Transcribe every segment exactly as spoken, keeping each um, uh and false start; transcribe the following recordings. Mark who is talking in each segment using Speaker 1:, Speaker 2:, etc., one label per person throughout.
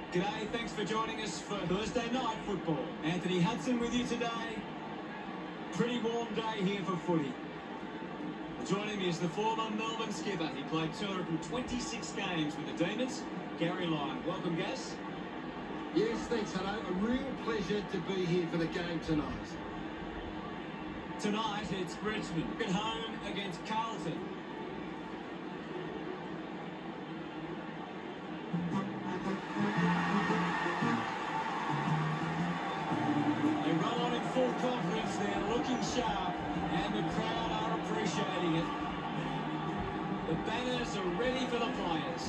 Speaker 1: G'day, thanks for joining us for Thursday night football. Anthony Hudson with you today. Pretty warm day here for footy. Joining me is the former Melbourne skipper. He played two hundred twenty-six games with the Demons. Gary Lyon. Welcome, Gas.
Speaker 2: Yes, thanks, hello. A real pleasure to be here for the game tonight.
Speaker 1: Tonight, it's Richmond at home against Carlton. They run on in full confidence. They're looking sharp, and the crowd are appreciating it. The banners are ready for the players.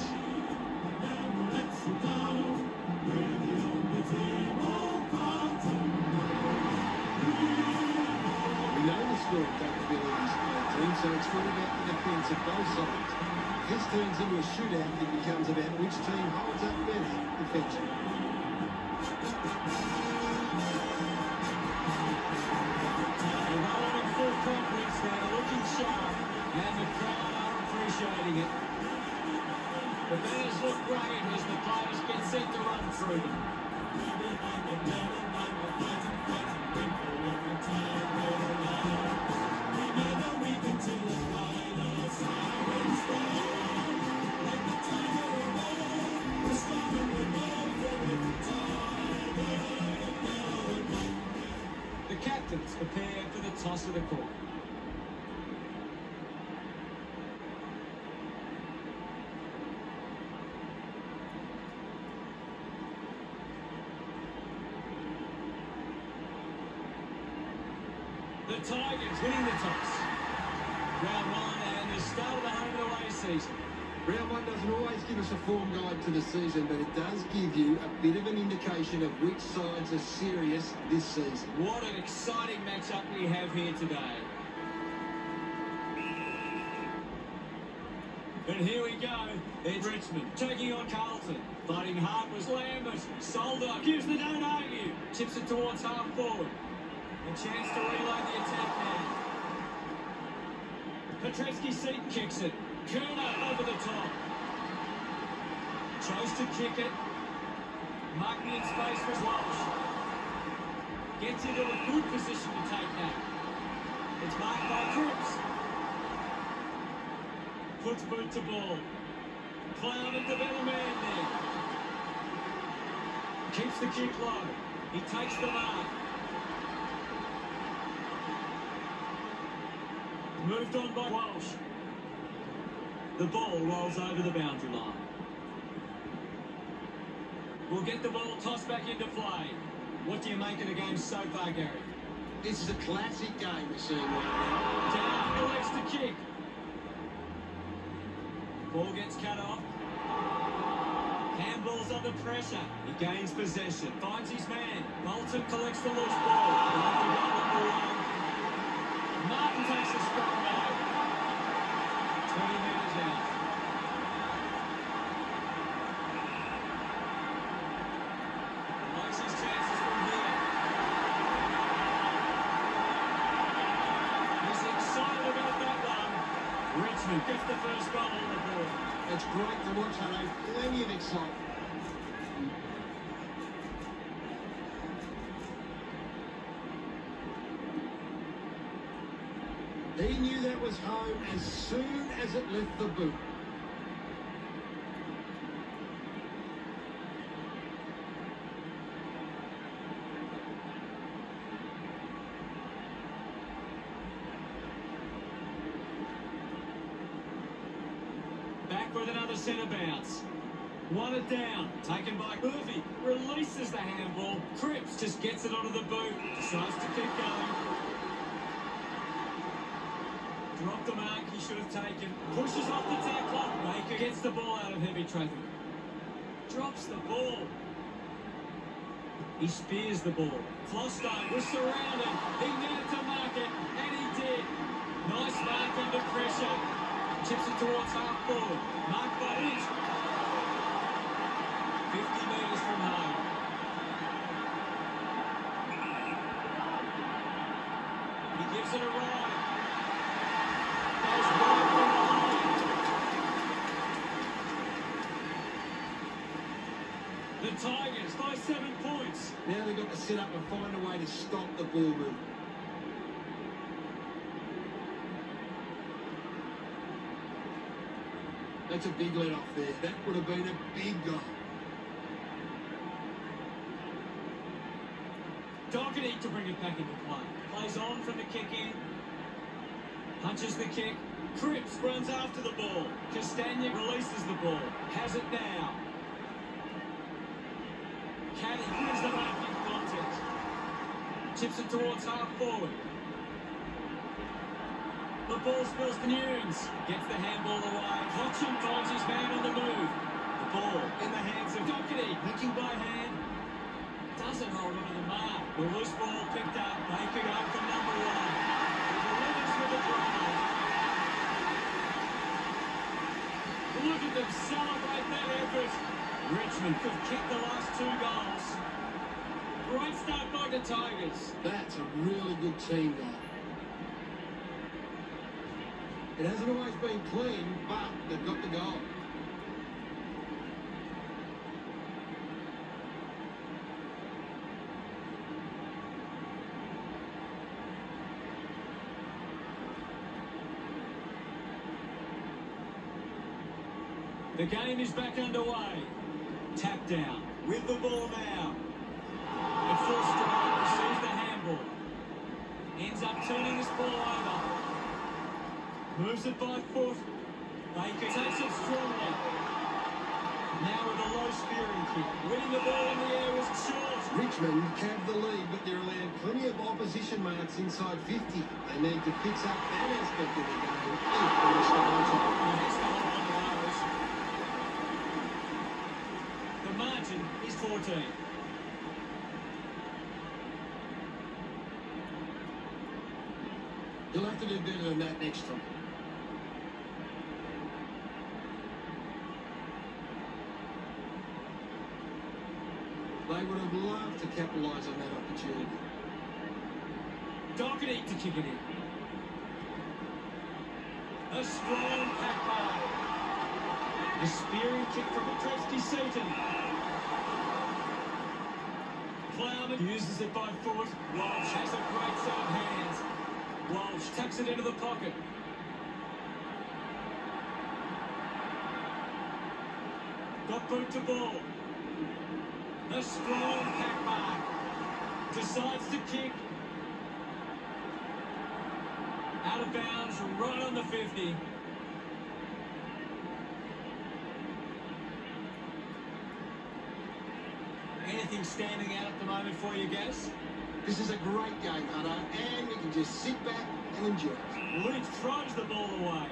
Speaker 2: We know the score capabilities of the team, so it's not about the defence of both sides. This turns into a shootout. It becomes about which team holds up better defensively.
Speaker 1: They run on in full confidence. They're looking sharp, and the crowd are appreciating it. The banners look great as the players get set to run through them. The captains prepare for the toss of the court. The Tigers winning the toss. Round one and the start of the home and away season.
Speaker 2: Round one doesn't always give us a form guide to the season, but it does give you a bit of an indication of which sides are serious this season.
Speaker 1: What an exciting matchup we have here today. And here we go. It's Richmond taking on Carlton. Fighting hard was Lambert. Solder gives the don't argue. Chips it towards half forward. A chance to reload the attack now. Petreski-Seton kicks it. Kerner over the top. Chose to kick it. Marking in space for Welsh. Gets into a good position to take that. It's marked by Cripps. Puts boot to ball. Clouded the better man there. Keeps the kick low. He takes the mark. Moved on by Welsh. The ball rolls over the boundary line. We'll get the ball tossed back into play. What do you make of the game so far, Gary?
Speaker 2: This is a classic game we're seeing right now.
Speaker 1: Down, elects to kick. Ball gets cut off. Handball's under pressure. He gains possession. Finds his man. Bolton collects the loose ball. Off the goal number one. Martin takes a strong line. twenty metres out. Likes his chances from here. He's excited about that one. Richmond gets the first goal on the board.
Speaker 2: It's great to watch, hello. Plenty of excitement. He knew that was home as soon as it left the boot.
Speaker 1: Back with another centre bounce. One it down. Taken by Murphy. Releases the handball. Cripps just gets it onto the boot. Decides to keep going. Dropped the mark he should have taken. Pushes off the tackler. Baker gets the ball out of heavy traffic. Drops the ball. He spears the ball. Flostone was surrounded. He needed to mark it, and he did. Nice mark under pressure. Chips it towards half forward. Marked by Lynch. fifty metres from home. He gives it a ride. The The Tigers by seven points.
Speaker 2: Now they've got to sit up and find a way to stop the ball movement. That's a big let off there. That would have been a big goal.
Speaker 1: Doherty to bring it back into play. Plays on from the kick in. Punches the kick. Cripps runs after the ball. Castagna releases the ball. Has it now. Caddy wins the marking contest. Chips it towards half forward. The ball spills to Nunes. Gets the handball away. Hodgson finds his man on the move. The ball in the hands of Doherty. Nicking by hand. Doesn't hold on to the mark. The loose ball picked up. They could go from number one. He delivers with a drive. Look at them celebrate that effort. Richmond have kicked the last two goals. Great start by the Tigers.
Speaker 2: That's a really good team there. It hasn't always been clean, but they've got the goal.
Speaker 1: The game is back underway. Tap down with the ball now. At full stride, receives the handball. Ends up turning this ball over. Moves it by foot. Baker takes it strongly. Now with a low spearing kick. Winning the ball in the air was short.
Speaker 2: Richmond capped the lead, but they're allowed plenty of opposition marks inside fifty. They need to fix up that aspect of the game if they wish to hold on.
Speaker 1: Has to hold on to those. The margin is fourteen.
Speaker 2: You'll have to do better than that next time. They would have loved to capitalise on that opportunity.
Speaker 1: Doherty to kick it in. A strong pack by. The spearing kick from Petrovsky Seaton. Plowman uses it by foot. Walsh has a great set of hands. Walsh tucks it into the pocket. Got boot to ball. A strong pack mark. Decides to kick. Out of bounds, right on the fifty. Anything standing out at the moment for you, Gas?
Speaker 2: This is a great game, Hunter, and you can just sit back and enjoy it.
Speaker 1: Leach throws the ball away.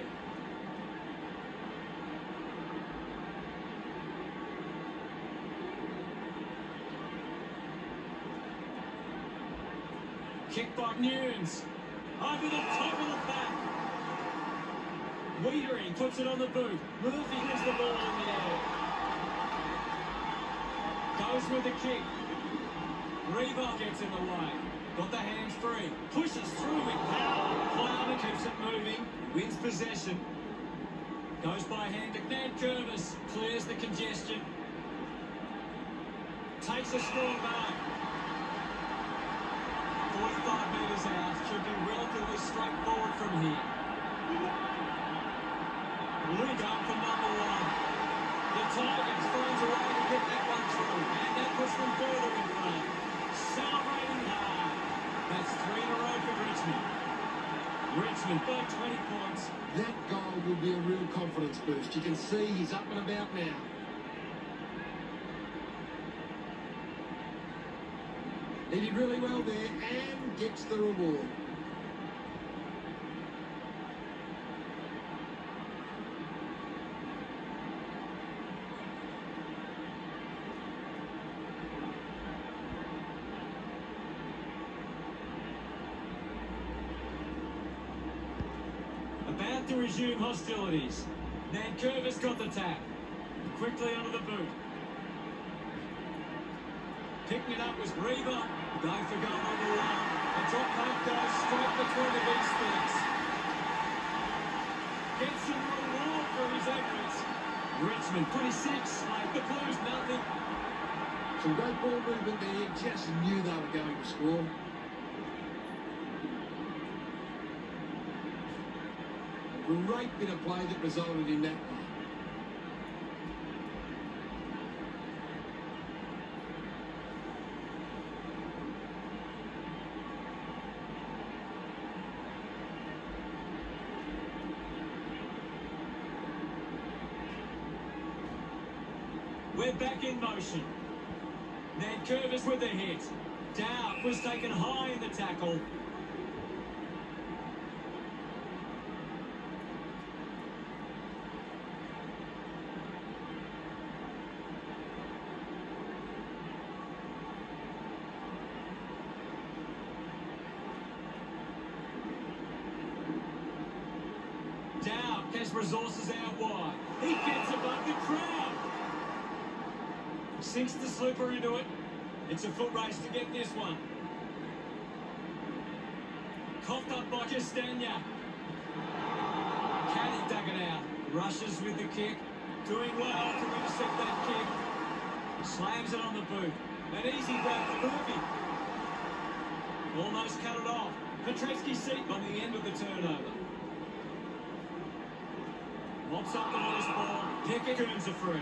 Speaker 1: Kick by Nunes. Over the top of the back. Wiedering puts it on the boot. Murphy hits the ball in the air. Goes with the kick. Reebok gets in the way. Got the hands free. Pushes through with power. Plowman keeps it moving. Wins possession. Goes by hand to Nankervis. Clears the congestion. Takes a strong mark. forty-five metres out. Should be relatively straightforward from here. Lead up for number one. The Tigers finds a way to get that one through. And that puts them further in front. Celebrating hard. That's three in a row for Richmond. Richmond by twenty points.
Speaker 2: That goal will be a real confidence boost. You can see he's up and about now. He did really well there and gets the reward.
Speaker 1: About to resume hostilities. Nankervis got the tap. Quickly under the boot. Picking it up was Reebok. Going for goal number one. The drop punt goes straight between the big sticks. Gets some reward for his efforts. Richmond twenty-six. The Blues nothing.
Speaker 2: Some great ball movement there, just knew they were going to score. A great bit of play that resulted in that one.
Speaker 1: We're back in motion. Ned Curvis with the hit. Dowd was taken high in the tackle. Dowd has resources out wide. He gets above the crowd. Sinks the slipper into it. It's a foot race to get this one. Coughed up by Castagna. Caddy dug it out. Rushes with the kick. Doing well to intercept that kick. Slams it on the boot. An easy grab for Murphy. Almost cut it off. Petreski seat on the end of the turnover. Mops up the loose ball. Pickett earns a free.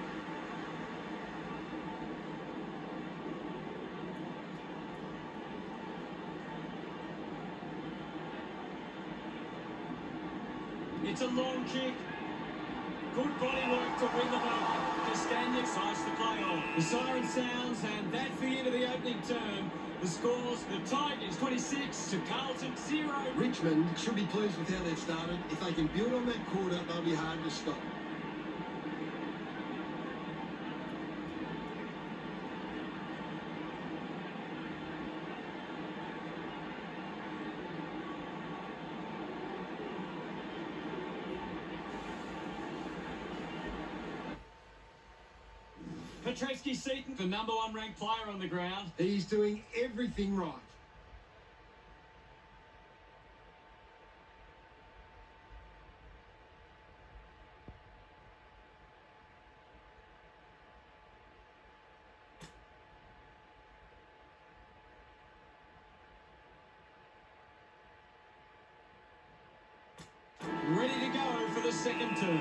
Speaker 1: It's a long kick. Good body work to win the ball. Castagna decides to play on. The siren sounds, and that's the end of the opening term. The scores, the Tigers twenty-six to Carlton zero.
Speaker 2: Richmond should be pleased with how they've started. If they can build on that quarter, they'll be hard to stop.
Speaker 1: Petreski Seaton, the number one ranked player on the ground.
Speaker 2: He's doing everything right.
Speaker 1: Ready to go for the second term.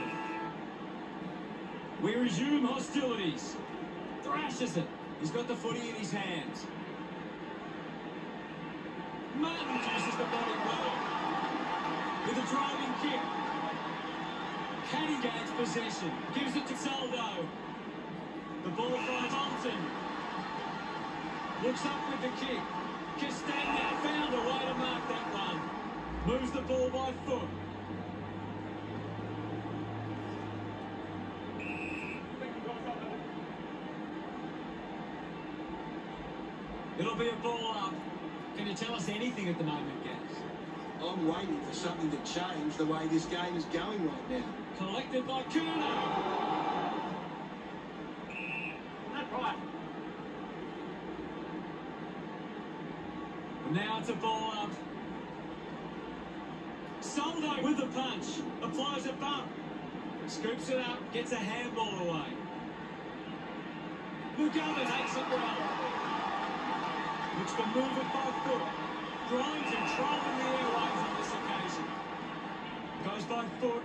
Speaker 1: We resume hostilities. Thrashes it. He's got the footy in his hands. Martin uses the body well. With a driving kick. Caddy gains possession. Gives it to Saldo. The ball finds Carlton. Looks up with the kick. Castagna found a way to mark that one. Moves the ball by foot. It'll be a ball up. Can you tell us anything at the moment, Gaz?
Speaker 2: I'm waiting for something to change the way this game is going right now.
Speaker 1: Collected by Kuno. That's right. And now it's a ball up. Soldo with the punch. Applies a bump. Scoops it up. Gets a handball away. Mugaba takes it well. Looks to move it by foot. Grimes and trolling the airways on this occasion. Goes by foot.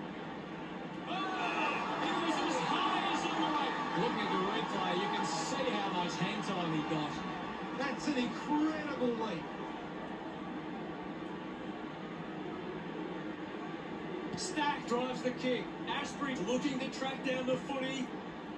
Speaker 1: Oh! It was as high as on the way. Looking at the replay, you can see how much hang time he got.
Speaker 2: That's an incredible leap.
Speaker 1: Stack drives the kick. Ashbury looking to track down the footy.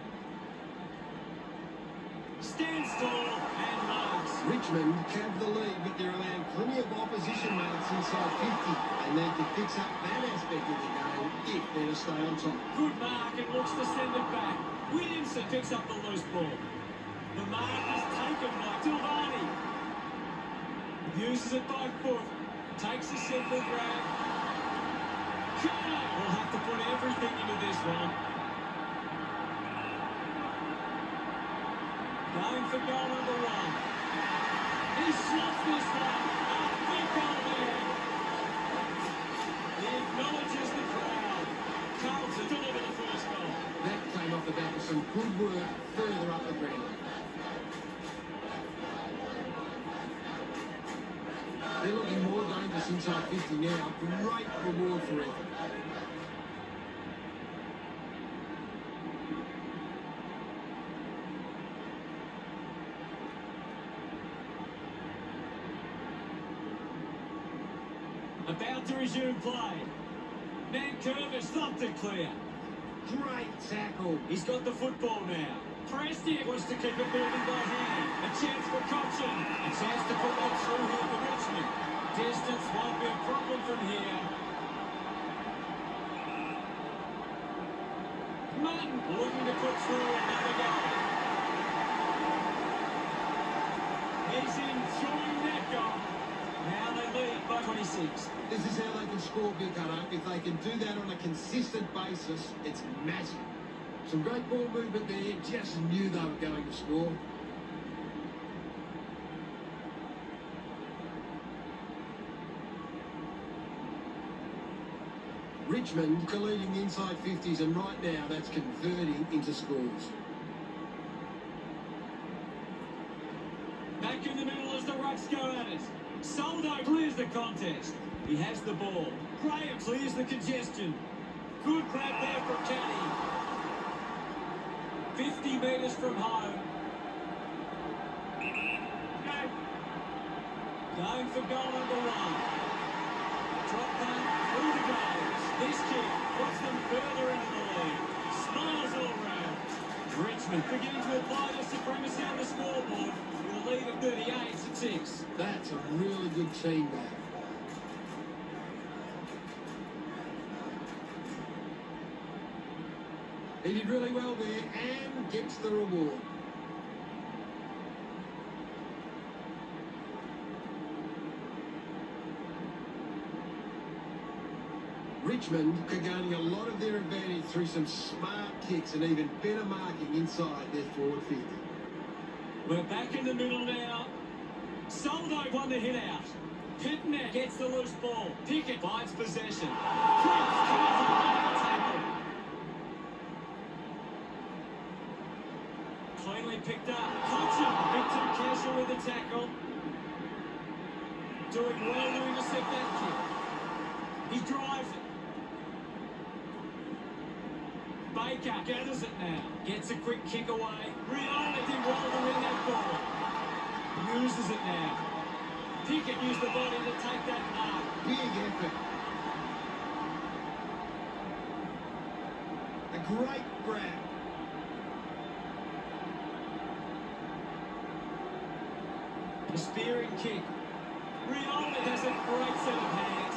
Speaker 1: Stands tall and marks.
Speaker 2: Richmond have the lead, but they're allowing plenty of opposition mates inside fifty. They need to fix up that aspect of the game if they're to stay on top.
Speaker 1: Good mark and looks to send it back. Williamson picks up the loose ball. The mark is taken by Tilvani. Uses it by foot. Takes a simple grab. Kuno will have to put everything into this one. Going for goal number one. He slots this one. A big goal there. He acknowledges the crowd. Carlton deliver the first goal.
Speaker 2: That came off the back of some good work further up the ground. They're looking more dangerous inside fifty now. Great reward for effort.
Speaker 1: About to resume play. Vancouver stopped it clear.
Speaker 2: Great tackle.
Speaker 1: He's got the football now. Prestia wants to keep it moving by hand. A chance for Carlton. A chance to put that through here for Richmond. Distance won't be a problem from here. Martin looking to put through another goal. He's enjoying that goal. Now they lead by twenty-six.
Speaker 2: This is how they can score, Big Hutto. If they can do that on a consistent basis, it's massive. Some great ball movement there. Just knew they were going to score. Richmond are leading the inside fifties, and right now that's converting into scores.
Speaker 1: Back in the middle as the Rucks go at it. Soldo clears the contest. He has the ball. Graham clears the congestion. Good grab there for Caddy. fifty metres from home. Going for goal number one. Drop punt through the goals. This kick puts them further into the lead. Smiles all round. Richmond beginning to apply their supremacy on the scoreboard with a lead of thirty-eight to six.
Speaker 2: That's a really good team there. He did really well there and gets the reward. Richmond are gaining a lot of their advantage through some smart kicks and even better marking inside their forward fifty.
Speaker 1: We're back in the middle now. Soldo won the hit out. Pittner gets the loose ball. Pickett finds possession. Prince comes on the tackle. Cleanly picked up. Hudson, a bit too casual with the tackle. Doing well to intercept that kick. He drives it. Baker gathers it now. Gets a quick kick away. Riona did well to win that ball. Uses it now. Pickett used the body to take that mark.
Speaker 2: Big effort. A great grab.
Speaker 1: A spearing kick. Riona has a great set of hands.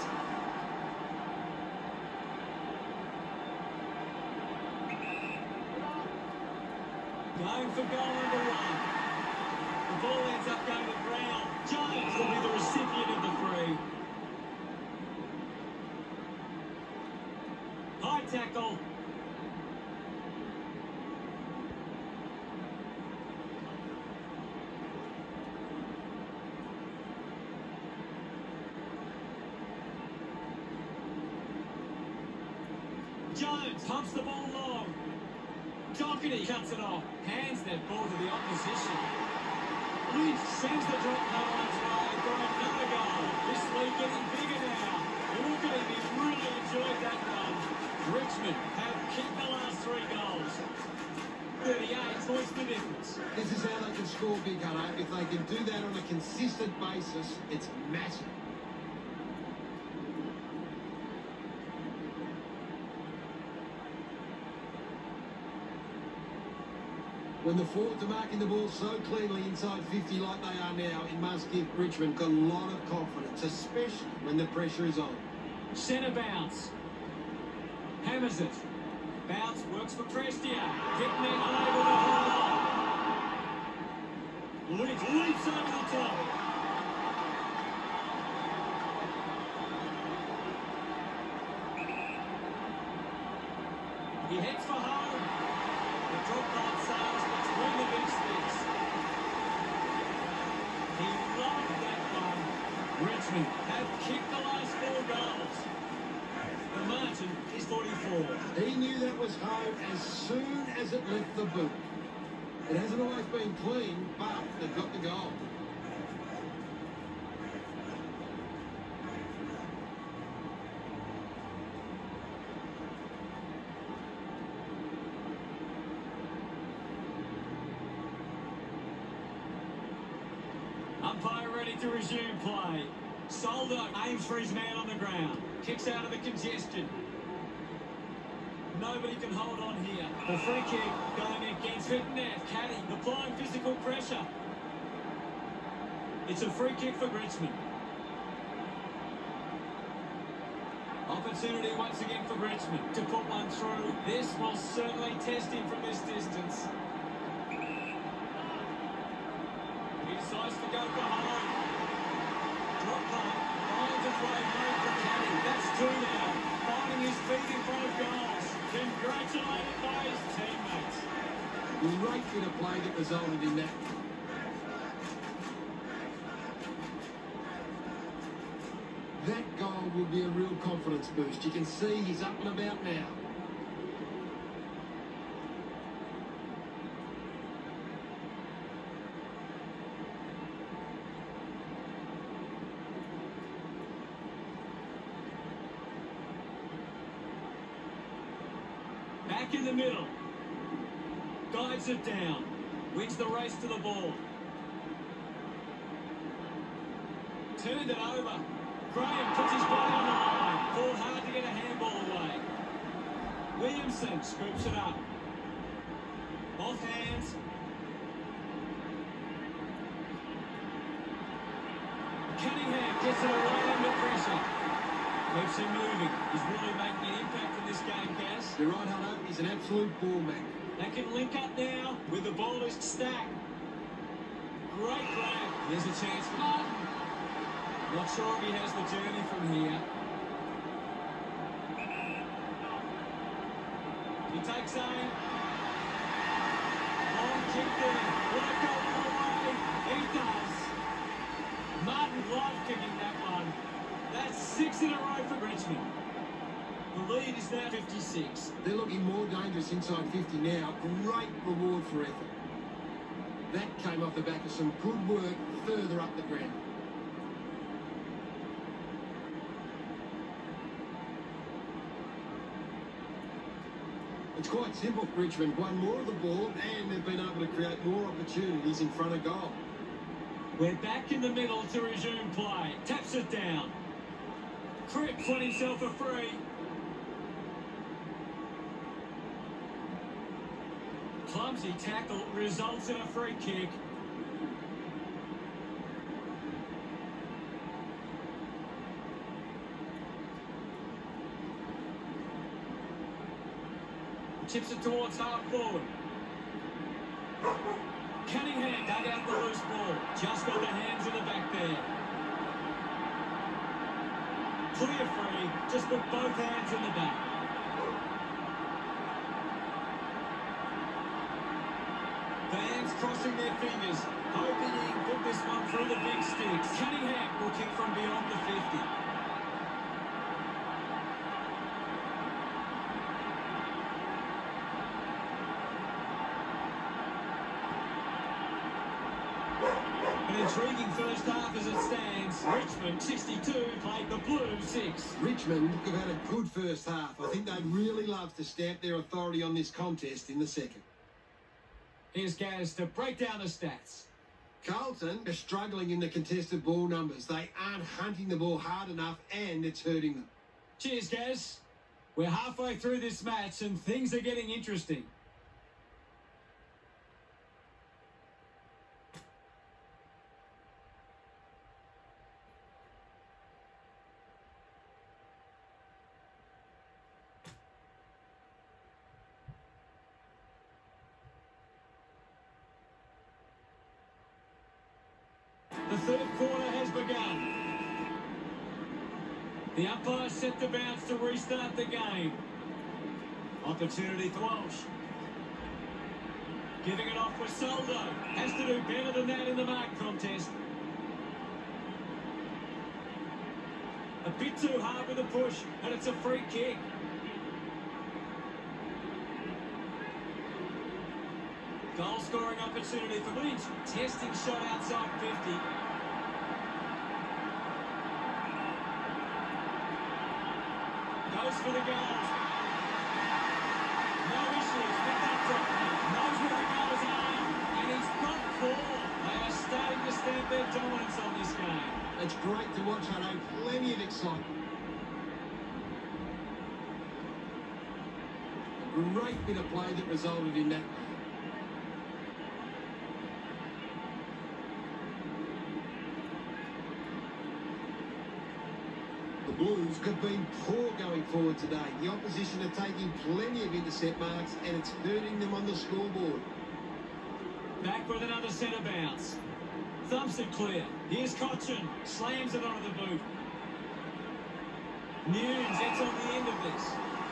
Speaker 1: Going for goal number one. The ball ends up going to ground. Jones will be the recipient of the free. High tackle. Jones pumps the ball long. Doherty cuts it off. Hands that ball to the opposition. Lynch sends the drop punt on its way for another goal. This lead getting bigger now. Look at him, he's really enjoyed that run. Richmond have kicked the last three goals. thirty-eight points the difference.
Speaker 2: This is how they can score, Big Hutto. If they can do that on a consistent basis, it's massive. When the forwards are marking the ball so cleanly inside fifty like they are now, it must give Richmond a lot of confidence, especially when the pressure is on.
Speaker 1: Centre bounce. Hammers it. Bounce works for Prestia. Pickner unable to hold on. Leeds leaps over the top. He heads for home. The drop pass sails between the big sticks. He loved that one. Richmond have kicked the last four goals. The margin is forty-four.
Speaker 2: He knew that was home as soon as it left the boot. It hasn't always been clean, but they've got the goal.
Speaker 1: to resume play. Soldo aims for his man on the ground. Kicks out of the congestion. Nobody can hold on here. The free kick going against Fitness. Caddy applying physical pressure. It's a free kick for Richmond. Opportunity once again for Richmond to put one through. This will certainly test him from this distance. He decides to go for home. Drop punt. Finds its way home for Caddy. That's two now. Finding his feet in front of goals. Congratulated by his teammates.
Speaker 2: Great bit of play that resulted in that. That goal will be a real confidence boost. You can see he's up and about now.
Speaker 1: Back in the middle. Guides it down. Wins the race to the ball. Turned it over. Graham puts his body on the line. Ball hard to get a handball away. Williamson scoops it up. Off hands. Cunningham gets it away under pressure. Keeps him moving. He's really making an impact in this game, Cass.
Speaker 2: You're right, Hunter. He's an absolute ball magnet.
Speaker 1: They can link up now with the ball is stacked. Great grab. Here's a chance for Martin. Not sure if he has the journey from here. He takes aim. Long kick there. Will it go all the way? He does. Martin live kicking that one. That's six in a row for Richmond. The lead is now fifty-six.
Speaker 2: They're looking more dangerous inside fifty now. Great reward for effort. That came off the back of some good work further up the ground. It's quite simple for Richmond. Won more of the ball and they've been able to create more opportunities in front of goal.
Speaker 1: We're back in the middle to resume play. Taps it down. Cripps won himself a free. Clumsy tackle results in a free kick. Chips it towards half forward. Cunningham dug out the loose ball. Just got the hands in the back there. Clear free. Just put both hands in the back. Fans crossing their fingers, hoping he can put this one through the big sticks. Cunningham will kick from beyond the fifty. An intriguing first half as it stands. Richmond sixty-two played the Blues six.
Speaker 2: Richmond have had a good first half. I think they'd really love to stamp their authority on this contest in the second.
Speaker 1: Here's Gaz to break down the stats.
Speaker 2: Carlton are struggling in the contested ball numbers. They aren't hunting the ball hard enough and it's hurting them.
Speaker 1: Cheers, Gaz. We're halfway through this match and things are getting interesting. The third quarter has begun. The umpire set the bounce to restart the game. Opportunity for Walsh. Giving it off with Soldo. Has to do better than that in the mark contest. A bit too hard with a push, and it's a free kick. Goal scoring opportunity for Lynch. Testing shot outside fifty. Goes for the goals. No issues with that drop. Knows where the goals are. And he's got four. They are starting to stamp their dominance on this game.
Speaker 2: It's great to watch. I know plenty of excitement. A great bit of play that resulted in that. The Blues have been poor going forward today. The opposition are taking plenty of intercept marks and it's hurting them on the scoreboard.
Speaker 1: Back with another centre bounce. Thumps it clear. Here's Cochin. Slams it onto the boot. Nunes gets on the end of this.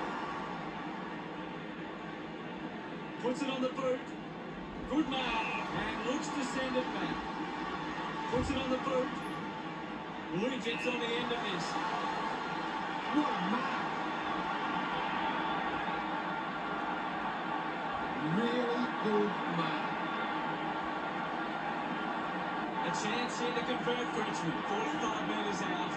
Speaker 1: Puts it on the boot. Good mark. And looks to send it back. Puts it on the boot. Luke gets on the end of this.
Speaker 2: What a mark! Really good mark.
Speaker 1: A chance here to convert for Richmond. forty-five metres out.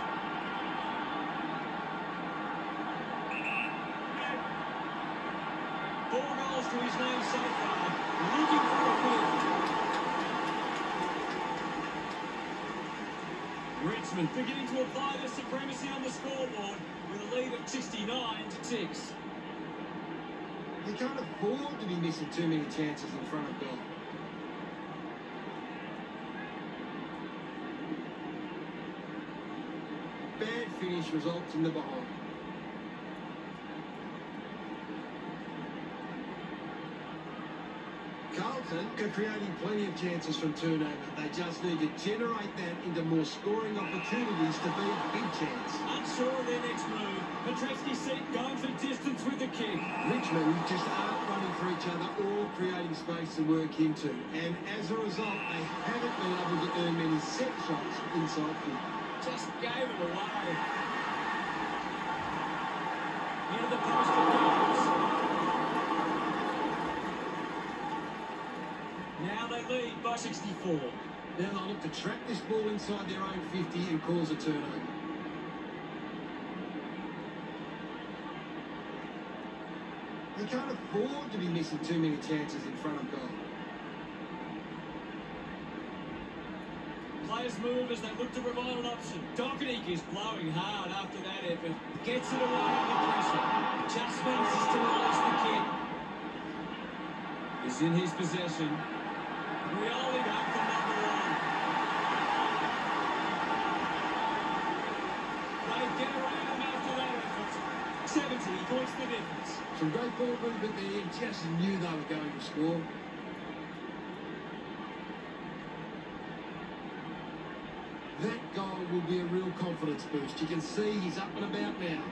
Speaker 1: Four goals to his name so far. Looking for a win. Richmond beginning to apply their supremacy on the scoreboard with a lead of sixty-nine to six.
Speaker 2: You can't afford to be missing too many chances in front of goal. Bad finish results in the behind. Carlton are creating plenty of chances from turnover. They just need to generate that into more scoring opportunities to be a big chance.
Speaker 1: Unsure of their next move. Petreski seat going for distance with the kick.
Speaker 2: Richmond just aren't running for each other or creating space to work into. And as a result, they haven't been able to earn many set shots inside field.
Speaker 1: Just gave it away. Into the post it goes. Now they lead by sixty-four.
Speaker 2: Now they'll look to track this ball inside their own fifty and cause a turnover. They can't afford to be missing too many chances in front of goal.
Speaker 1: Players move as they look to provide an option. Donkanick is blowing hard after that effort. Gets it away under pressure. Just manages to release the kick. It's in his possession. Rioli back for number one. They get around him after that effort. seventy points the difference.
Speaker 2: Some great ball movement there. Just knew they were going to score. That goal will be a real confidence boost. You can see he's up and about now.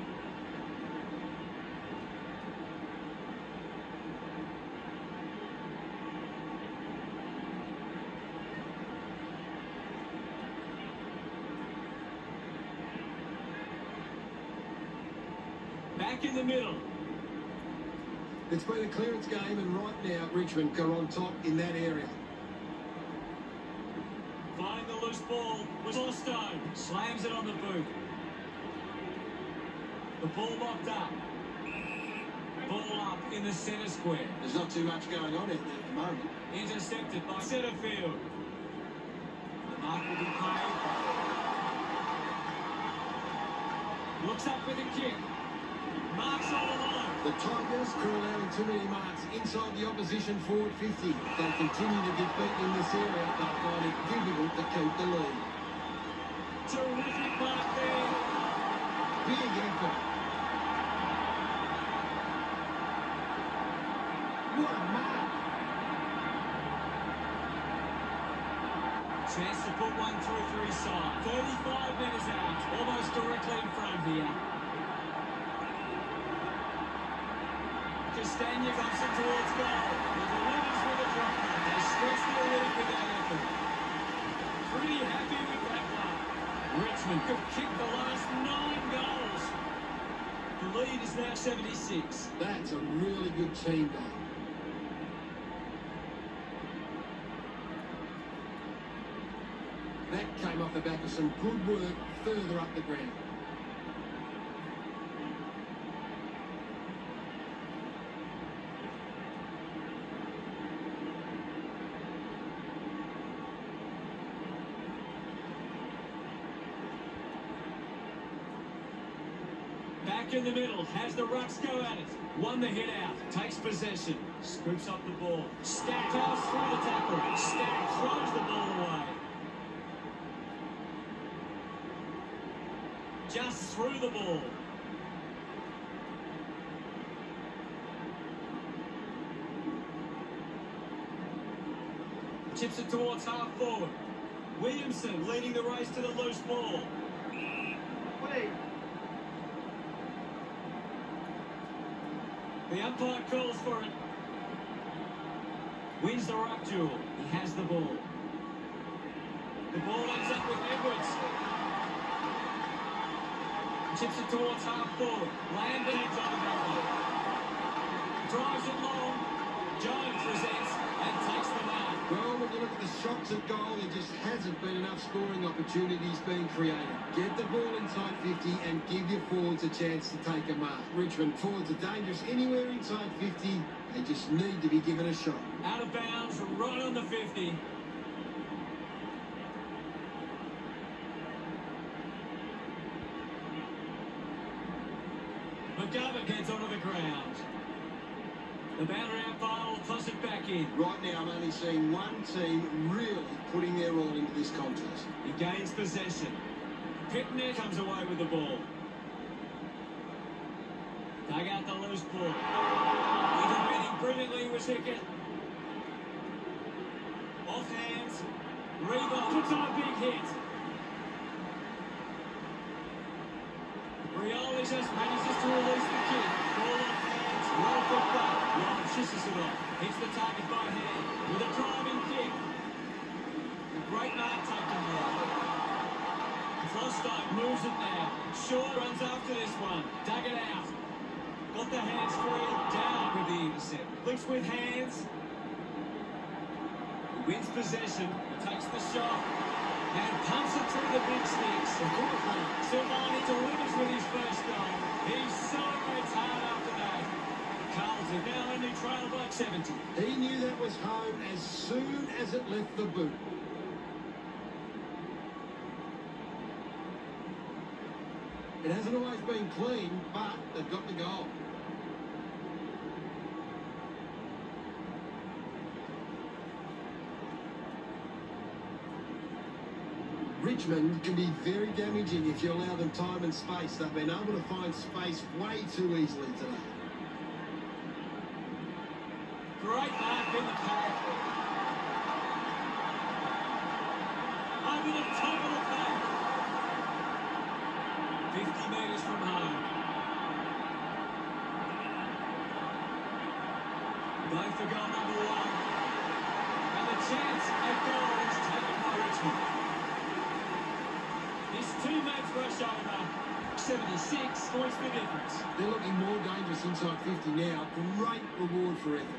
Speaker 1: Back in the middle.
Speaker 2: It's been a clearance game, and right now Richmond are on top in that area.
Speaker 1: Finding the loose ball was Stone. Slams it on the boot. The ball locked up. Ball up in the centre square.
Speaker 2: There's not too much going on out there at the moment.
Speaker 1: Intercepted by centre field. The mark will be paid. Looks up with a kick. Marks all alone.
Speaker 2: The Tigers are allowing too many marks inside the opposition forward fifty. If they continue to get beaten in this area, they'll find it difficult to keep the lead.
Speaker 1: Terrific mark there.
Speaker 2: Big effort. What a mark.
Speaker 1: Chance to put one through for his side. thirty-five metres out. Almost directly in front here. Castagna comes in towards goal. The delivers with a drop. They stretch their lead with that effort. Pretty happy with that one. Richmond could kick the last nine goals. The lead is now seventy-six.
Speaker 2: That's a really good team goal. That came off the back of some good work further up the ground.
Speaker 1: Back in the middle, has the rucks go at it. Won the hit out, takes possession, scoops up the ball. Stack goes through the tackle. Stack throws the ball away. Just through the ball. Chips it towards half forward. Williamson leading the race to the loose ball. Wait. The umpire calls for it. Wins the ruck duel. He has the ball. The ball ends up with Edwards. Chips it towards half forward. Landon heads on the back. Drives it long. Jones presents and takes the mark.
Speaker 2: Well, when you look at the shots at goal, there just hasn't been enough scoring opportunities being created. Get the ball inside fifty and give your forwards a chance to take a mark. Richmond forwards are dangerous anywhere inside fifty. They just need to be given a shot.
Speaker 1: Out of bounds, right on the fifty. McGovern gets onto the ground. The boundary umpire will toss it back in.
Speaker 2: Right now, I'm only seeing one team really putting their all into this contest.
Speaker 1: He gains possession. Pittner comes away with the ball. Dug out the loose ball. Intervening brilliantly was Hickett. Off hands. Rebound puts on a big hit. Rioli just manages to release the kick. Ball off hands. Well put back. Ryan scissors it off. Hits the target by hand. With a driving kick. A great mark taken there. Klostine moves it now. Shaw runs after this one. Dug it out. Got the hands free. Down with the intercept. Links with hands. He wins possession. He takes the shot. And pumps it through the big sticks. Silvani delivers with his first goal. He celebrates hard after that. Carlton now only trail by seventy.
Speaker 2: He knew that was home as soon as it left the boot. It hasn't always been clean, but they've got the goal. Richmond can be very damaging if you allow them time and space. They've been able to find space way too easily today.
Speaker 1: Great mark in the pack. Over the top of the pack. fifty metres from home. Go for goal number one. And the chance at goal is taken by Richmond. This two-match rush over, seventy-six points the difference.
Speaker 2: They're looking more dangerous inside fifty now. Great reward for effort.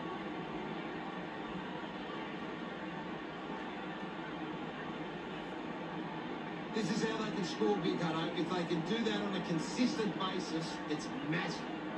Speaker 2: This is how they can score big, Hutto. If they can do that on a consistent basis, it's massive.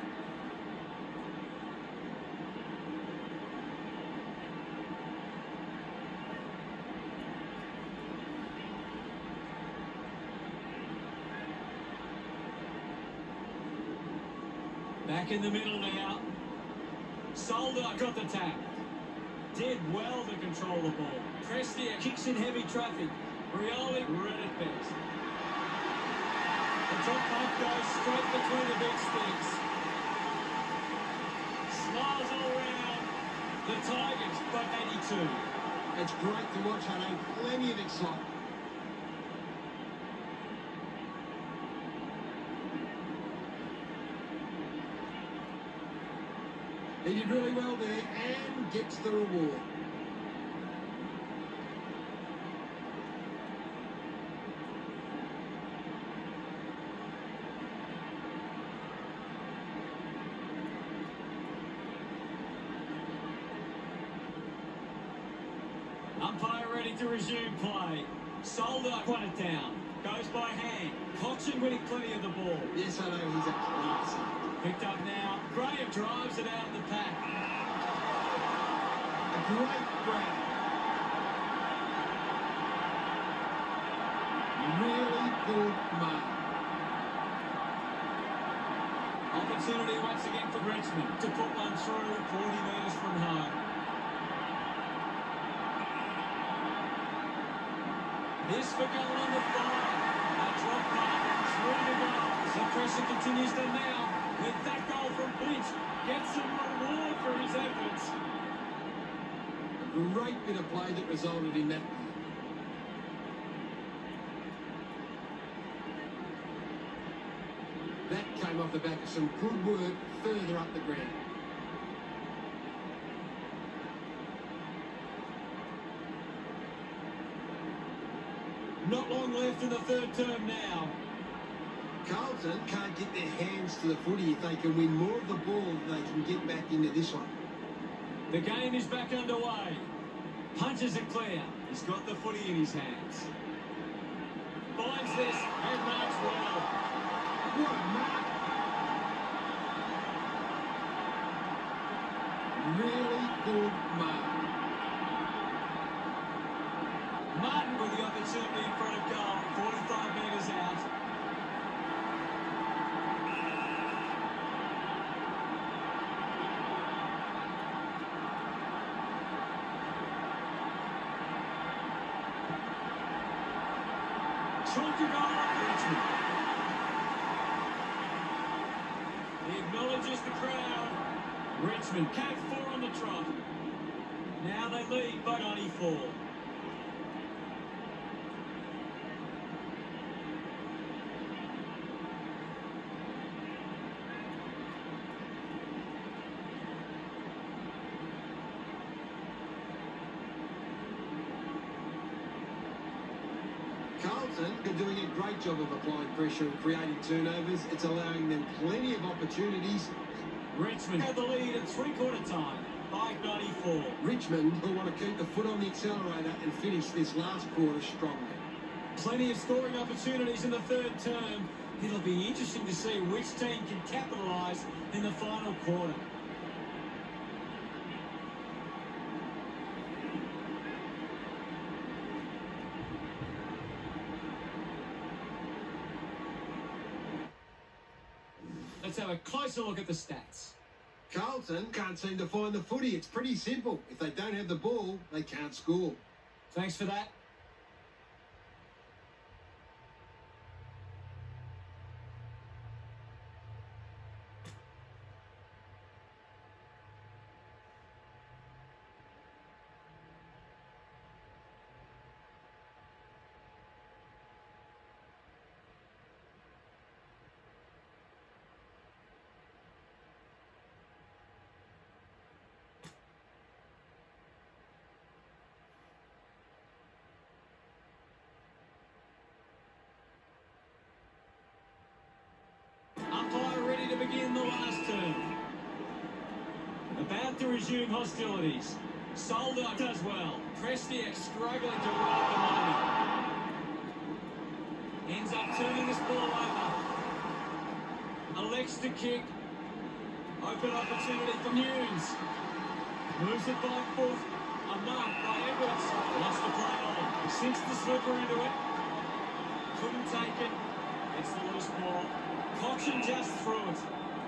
Speaker 1: Back in the middle now. Solder got the tap. Did well to control the ball. Prestia kicks in heavy traffic. Rioli read it best. The top pump goes straight between the big sticks. Smiles all round. The Tigers by eighty-two.
Speaker 2: It's great to watch, Hutto. Plenty of excitement. He did really well there and gets the reward.
Speaker 1: Umpire ready to resume play. Solder won it down. Goes by hand. Cochin winning plenty of the ball.
Speaker 2: Yes, I know he's a class.
Speaker 1: Picked up now. Graham drives it out of the pack.
Speaker 2: A great grab. Really good mark.
Speaker 1: opportunity once again for Richmond to put one through forty metres from home. This for goal number five. A drop back through the goals. The pressure continues to mount with that goal from Lynch. Gets some reward for his efforts.
Speaker 2: A great bit of play that resulted in that. That came off the back of some good work further up the ground.
Speaker 1: Not long left in the third term now.
Speaker 2: Carlton can't get their hands to the footy. If they can win more of the ball, they can get back into this one.
Speaker 1: The game is back underway. Punches it clear. He's got the footy in his hands. Finds this and marks well.
Speaker 2: What a mark! Really good mark.
Speaker 1: Martin with the opportunity in front of goal. forty-five metres out. Chunky goal for Richmond. He acknowledges the crowd. Richmond came four on the trot. Now they lead by ninety-four.
Speaker 2: Carlton are doing a great job of applying pressure and creating turnovers. It's allowing them plenty of opportunities.
Speaker 1: Richmond had the lead at three-quarter time, five ninety-four.
Speaker 2: Richmond will want to keep the foot on the accelerator and finish this last quarter strongly.
Speaker 1: Plenty of scoring opportunities in the third term. It'll be interesting to see which team can capitalise in the final quarter. Let's have a closer look at the stats.
Speaker 2: Carlton can't seem to find the footy. It's pretty simple. If they don't have the ball, they can't score.
Speaker 1: Thanks for that. Umpire ready to begin the last term. About to resume hostilities. Solder does well. Prestiak struggling to ride the moment. Ends up turning this ball over. Elects to kick. Open opportunity for Nunes. Moves it by foot. A mark by Edwards. Lost the play on. Sinks the slipper into it. Couldn't take it. It's the loose ball. Coxon just threw it.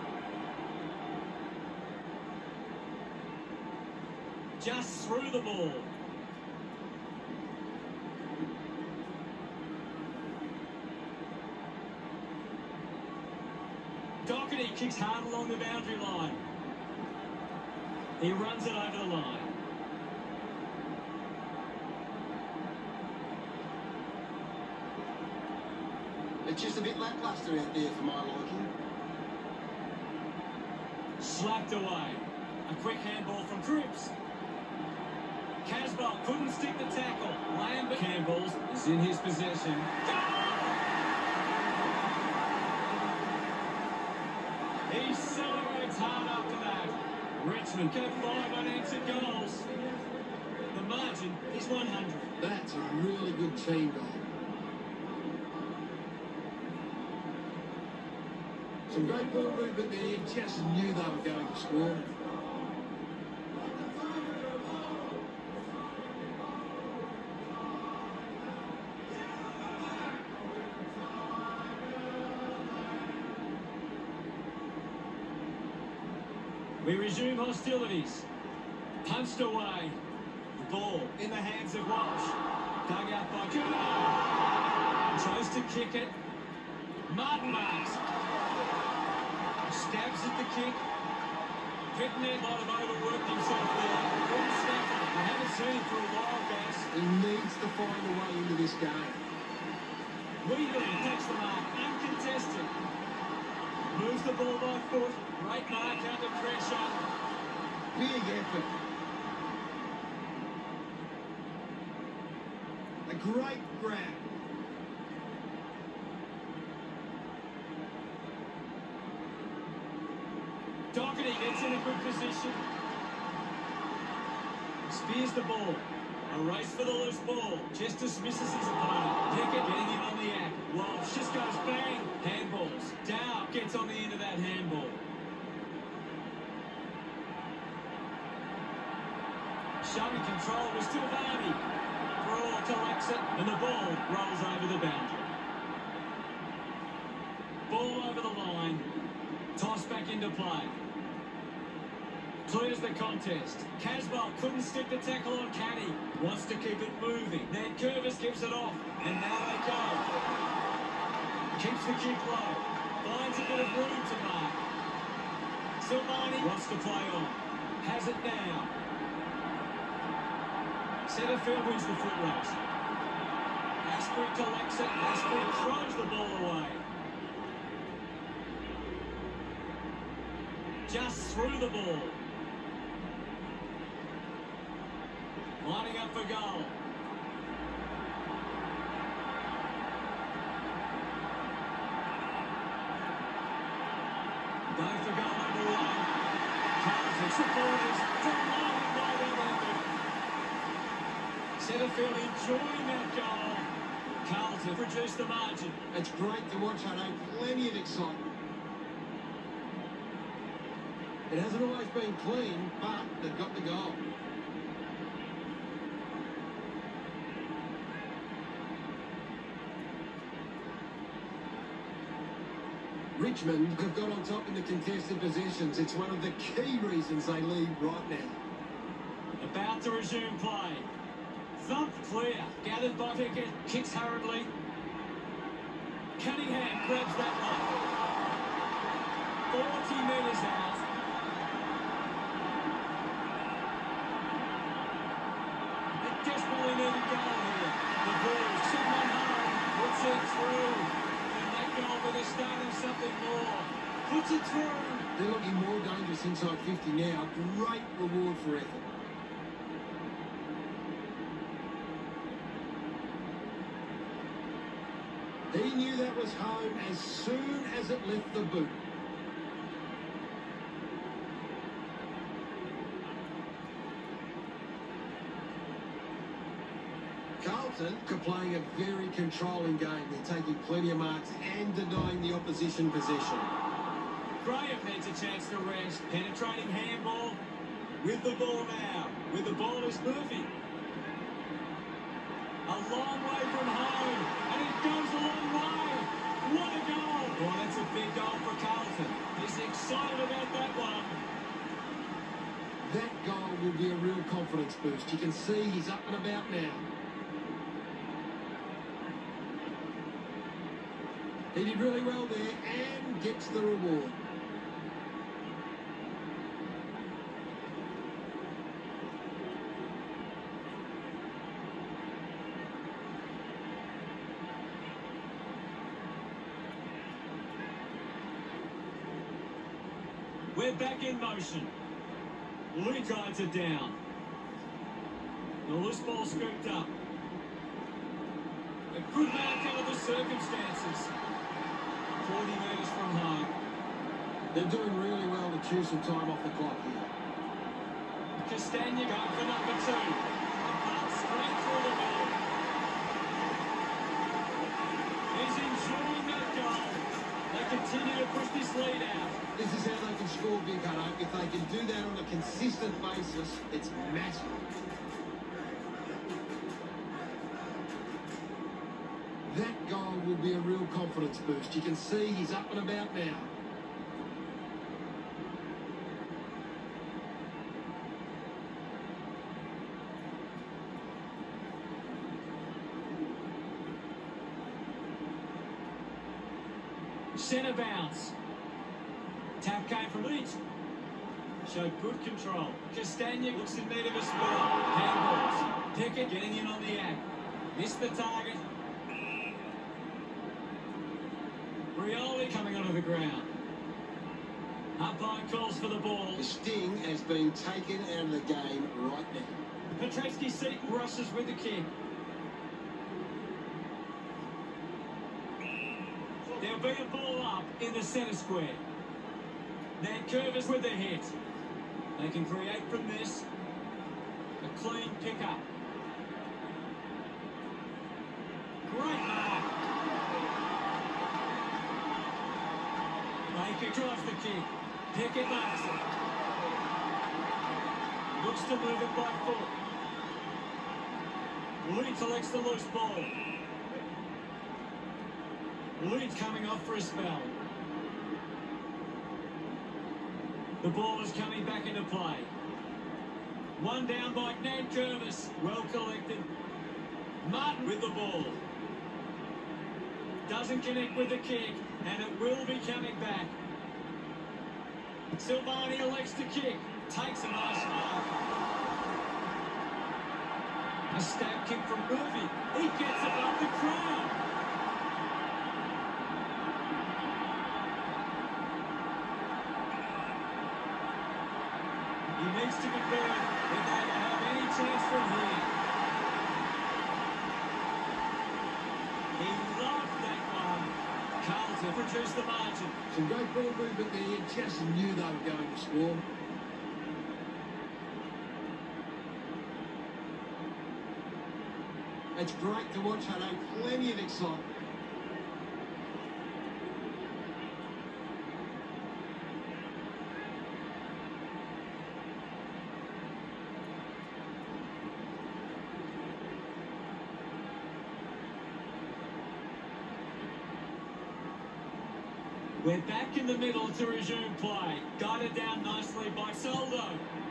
Speaker 1: Just threw the ball. Doherty kicks hard along the boundary line. He runs it over the line.
Speaker 2: It's just a bit lacklustre out there for my liking.
Speaker 1: Slapped away. A quick handball from Cripps. Casbolt couldn't stick the tackle. Lambert Campbell is in his possession. He celebrates hard after that. Richmond get five unanswered goals. The margin is one hundred.
Speaker 2: That's a really good team goal. Some great ball movement there. You just knew they were going to score.
Speaker 1: We resume hostilities. Punched away. The ball in the hands of Walsh. Dug out by Cooper. Tries to kick it. Martin marks. Stabs at the kick. Pitnet might have overworked himself there. Couldn't snap it. I haven't seen him for a while, guys.
Speaker 2: He needs to find a way into this game.
Speaker 1: Wheatley takes the mark. Uncontested. Moves the ball by foot. Great mark under pressure.
Speaker 2: Big effort. A great grab.
Speaker 1: Doherty gets in a good position. Spears the ball. A race for the loose ball. Just dismisses his opponent. Pickett getting in on the act. Walsh just goes bang. Handballs. Dow gets on the end of that handball. Showing control was still Varney. Brawl collects it and the ball rolls over the boundary. Ball over the line. Toss back into play. Clears the contest. Casbolt couldn't stick the tackle on Caddy. Wants to keep it moving. Then Curvis gives it off. And now they go. Keeps the kick low. Finds a bit of room to mark. Silvani wants to play on. Has it now. Setterfield wins the foot race. Asprey collects it. Asprey throws the ball away. Just through the ball. Lining up for goal. Going for goal number one. Carlton supporters delighted by that effort. Setterfield enjoying that goal. Carlton reduced the margin.
Speaker 2: It's great to watch, I know. Plenty of excitement. It hasn't always been clean, but they've got the goal. Richmond have got on top in the contested possessions. It's one of the key reasons they lead right now.
Speaker 1: About to resume play. Thumped clear. Gathered by Pickett. Kicks hurriedly. Cunningham grabs that one. forty metres out. They desperately need a goal here. The ball, someone home, puts it through. And that goal with the start of something more. Puts it through.
Speaker 2: They're looking more dangerous inside fifty now. Great reward for effort. He knew that was home as soon as it left the boot. Carlton are playing a very controlling game. They're taking plenty of marks and denying the opposition possession.
Speaker 1: Graham needs a chance to rest. Penetrating handball. With the ball now. With the ball is moving. A long way from home. And it goes a long way. What a goal. Well, that's a big goal for Carlton. He's excited about that one.
Speaker 2: That goal will be a real confidence boost. You can see he's up and about now. He did really well there and gets the reward.
Speaker 1: We're back in motion. Lee guides it down. The loose ball scooped up. A good mark under the circumstances. forty metres from home.
Speaker 2: They're doing really well to chew some time off the clock here.
Speaker 1: Castagna going for number two. A pass straight through the middle. He's enjoying that goal. They continue to push this lead out.
Speaker 2: This is how they can score big, I know. If they can do that on a consistent basis, it's massive. That goal will be a real confidence boost. You can see he's up and about now.
Speaker 1: Centre bounce. Tap came from Leach. Showed good control. Castagna looks in need of a spell. Handballs. Pickett getting in on the act. Missed the target. Rioli coming onto the ground. Umpire calls for the ball.
Speaker 2: The sting has been taken out of the game right now.
Speaker 1: Petreski seat rushes with the kick. There'll be a ball up in the centre square. Now Curvis with the hit. They can create from this. A clean pick-up. Great mark. Baker drives the kick. Pickett marks it. Looks to move it by foot. Leeds selects the loose ball. Leeds coming off for a spell. The ball is coming back into play. One down by Ned Curvis. Well collected. Martin with the ball. Doesn't connect with the kick, and it will be coming back. Silvani elects to kick. Takes a nice mark. A stab kick from Murphy. He gets above the crowd. He needs to be good if they don't have any chance from here. He loved that one. Carlton produced the margin.
Speaker 2: Some great ball movement there. Just knew they were going to score. It's great to watch. I know plenty of excitement.
Speaker 1: We're back in the middle to resume play. Guided down nicely by Soldo.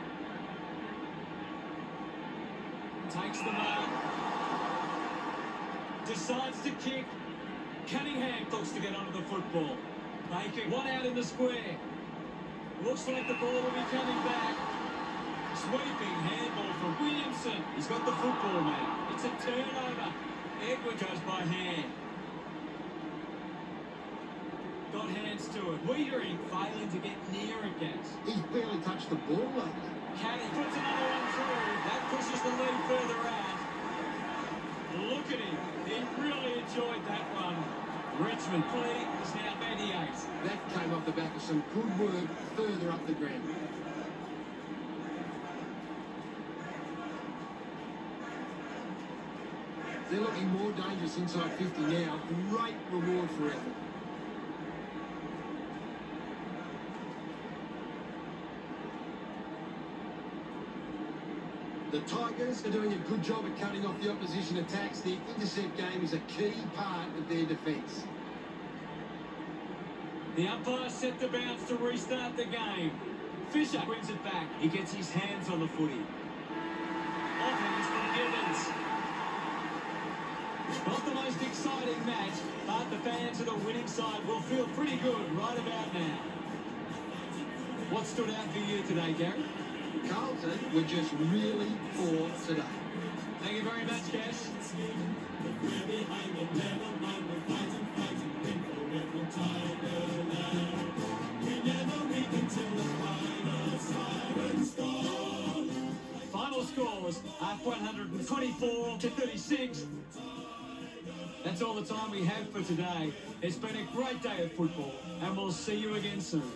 Speaker 1: Takes the mark. Decides to kick. Cunningham looks to get onto the football. Baker, one out in the square. Looks like the ball will be coming back. Sweeping handball from Williamson. He's got the football now. It's a turnover. Edward goes by hand. Got hands to it. Wiedering failing to get near again.
Speaker 2: He's barely touched the ball lately.
Speaker 1: Caddy puts another one through. That pushes the lead further out. Look at him. He really enjoyed that one. Richmond lead is now eighty-eight.
Speaker 2: That came off the back of some good work further up the ground. They're looking more dangerous inside fifty now. Great reward for effort. The Tigers are doing a good job at cutting off the opposition attacks. The intercept game is a key part of their defence.
Speaker 1: The umpire set the bounce to restart the game. Fisher wins it back. He gets his hands on the footy. Off hands from Gibbons. Not the most exciting match, but the fans of the winning side will feel pretty good right about now. What stood out for you today, Gary?
Speaker 2: Carlton were just really poor today.
Speaker 1: Thank you very much, Cass. Final scores are one hundred twenty-four to thirty-six. That's all the time we have for today. It's been a great day of football, and we'll see you again soon.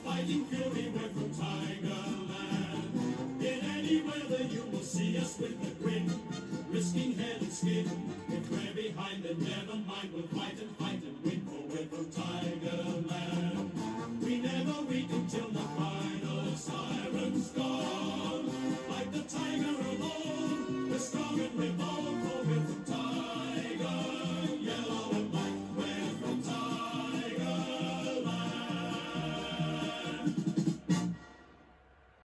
Speaker 3: Fury, we're from Tigerland. In any weather you will see us with the